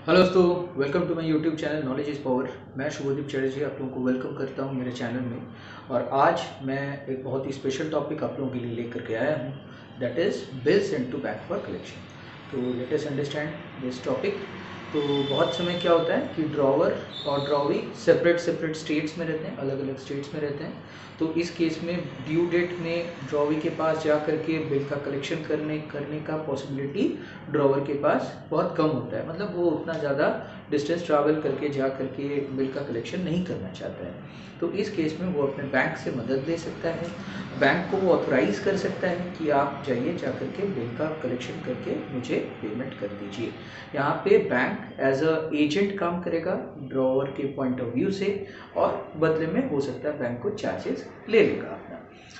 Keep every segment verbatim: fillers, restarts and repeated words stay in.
Hello दोस्तों, welcome to my YouTube channel knowledge is power. मैं शुभदीप चटर्जी आप लोगों को वेलकम करता हूं मेरे चैनल में। और आज मैं एक बहुत ही स्पेशल टॉपिक आप लोगों के लिए लेकर के आया हूं, that is bill sent to bank for collection. तो let us understand this topic. तो बहुत समय क्या होता है कि ड्रॉवर और ड्रॉवी सेपरेट सेपरेट स्टेट्स में रहते हैं, अलग अलग स्टेट्स में रहते हैं। तो इस केस में ड्यू डेट में ड्रॉवी के पास जा करके बिल का कलेक्शन करने करने का पॉसिबिलिटी ड्रॉवर के पास बहुत कम होता है। मतलब वो उतना ज़्यादा डिस्टेंस ट्रैवल करके जा करके बिल का कलेक्शन नहीं करना चाहता है। तो इस केस में वो अपने बैंक से मदद ले सकता है, बैंक को वो ऑथराइज कर सकता है कि आप जाइए जा करके बिल का कलेक्शन करके मुझे पेमेंट कर दीजिए। यहाँ पे बैंक एज अ एजेंट काम करेगा ड्रॉवर के पॉइंट ऑफ व्यू से, और बदले में हो सकता है बैंक को चार्जेस ले लेगा अपना।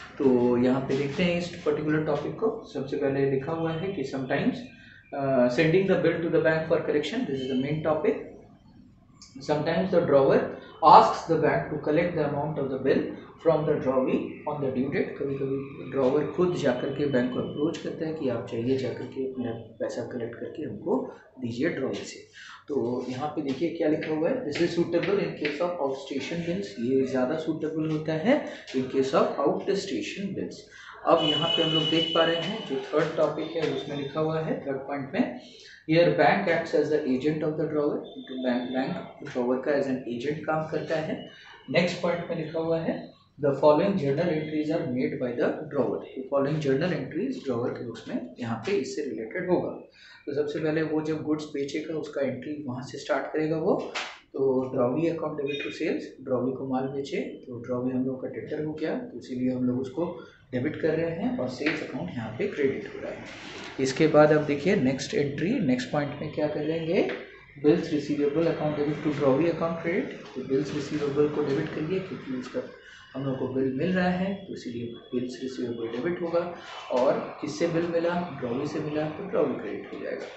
तो यहाँ पे देखते हैं इस पर्टिकुलर टॉपिक को। सबसे पहले लिखा हुआ है कि sometimes sending the bill to the bank for collection, this is the main topic. Sometimes the drawer asks the bank to collect the amount of the bill from the drawee on the due date। कभी कभी drawer खुद जाकर के bank को approach करता है कि आप चाहिए जाकर के मेरा पैसा कलेक्ट करके हमको दीजिए ड्रॉवर से। तो यहाँ पे देखिए क्या लिखा हुआ है, this is suitable in case of out station bills. ये ज़्यादा सूटेबल होता है in case of out station bills. अब यहाँ पे हम लोग देख पा रहे हैं जो थर्ड टॉपिक है उसमें लिखा हुआ है थर्ड पॉइंट में, Here bank acts as the agent of the drawer। Bank bank drawer का एज एन एजेंट काम करता है। नेक्स्ट पॉइंट में लिखा हुआ है the following journal entries are made by the drawer. ये फॉलोइंग जर्नल एंट्रीज ड्रॉवर के बुक्स में यहाँ पे इससे रिलेटेड होगा। तो सबसे पहले वो जब गुड्स बेचेगा उसका एंट्री वहाँ से स्टार्ट करेगा वो। तो drawee account debit to sales, drawee को माल बेचे तो ड्रॉवी हम लोग का डेटर हो गया, तो इसीलिए हम लोग उसको डेबिट कर रहे हैं, और सेल्स अकाउंट यहाँ पे क्रेडिट हो रहा है। इसके बाद अब देखिए नेक्स्ट एंट्री, नेक्स्ट पॉइंट में क्या करेंगे, bills receivable account debit to drawee account credit. तो बिल्स रिसीवेबल को डेबिट करिए क्योंकि उसका हम लोग को बिल मिल रहा है, तो इसीलिए बिल्स रिसीवेबल डेबिट होगा। और किससे बिल मिला, ड्रॉवी से मिला, तो ड्रॉवी क्रेडिट हो जाएगा।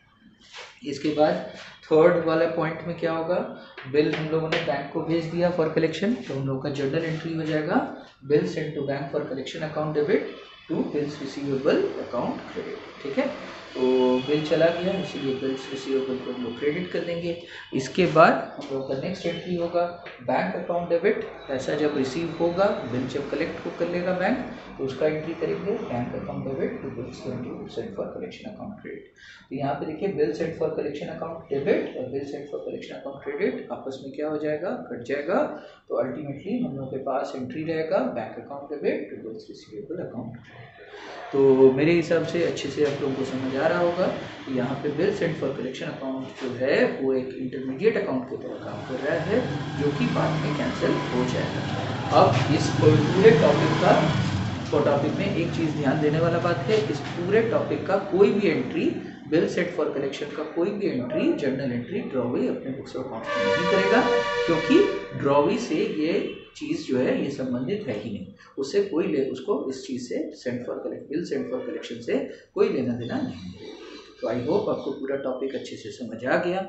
इसके बाद थर्ड वाला पॉइंट में क्या होगा, बिल हम लोगों ने बैंक को भेज दिया फॉर कलेक्शन, तो हम लोग का जर्नल एंट्री हो जाएगा bill sent to bank for collection account debit to bills receivable account credit. ठीक है, तो बिल चला गया इसीलिए बिल्स रिसीवेबल को हम लोग क्रेडिट कर देंगे। इसके बाद हम लोग का नेक्स्ट एंट्री होगा बैंक अकाउंट डेबिट। पैसा जब रिसीव होगा, बिल जब कलेक्ट कर लेगा बैंक, तो उसका एंट्री करेंगे bank account debit to bills sent for collection account credit. तो यहाँ पे देखिए bill sent for collection account debit और bill sent for collection account credit आपस में क्या हो जाएगा, कट जाएगा। तो अल्टीमेटली हम लोग के पास एंट्री रहेगा bank account debit to bills receivable account. तो मेरे हिसाब से अच्छे से आप लोगों को समझ आ रहा होगा कि यहाँ पे bill sent for collection account जो है वो एक इंटरमीडिएट अकाउंट की तरह काम कर रहा है, जो कि बाद में कैंसिल हो जाएगा। अब इस पूरे टॉपिक का टॉपिक में एक चीज़ ध्यान देने वाला बात है, इस पूरे टॉपिक का कोई भी entry, bill set for collection का कोई भी एंट्री, जर्नल एंट्री ड्रॉवी अपने बुक्स ऑफ अकाउंट्स में नहीं करेगा, क्योंकि ड्रॉवी से ये चीज़ जो है ये संबंधित है ही नहीं, उससे कोई ले उसको इस चीज़ से sent for collect bill sent for collection से कोई लेना देना नहीं। तो आई होप आपको पूरा टॉपिक अच्छे से समझ आ गया।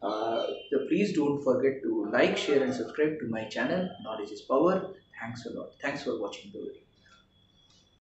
तो please don't forget to like share and subscribe to my channel knowledge is power. Thanks a lot, thanks for watching the video.